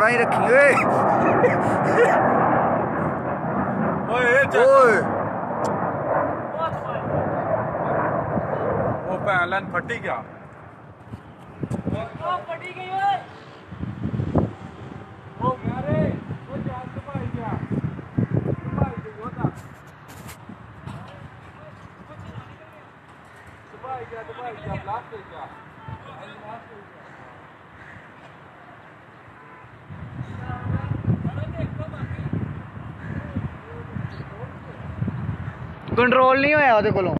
12 ही रखी ओए ओए वो पैलन फटी क्या फटी गई ओए वो यारे वो जान दबाई क्या दबाई गई होता दबाई क्या ब्लास्ट हो गया कंट्रोल नहीं होया ਉਹਦੇ ਕੋਲੋਂ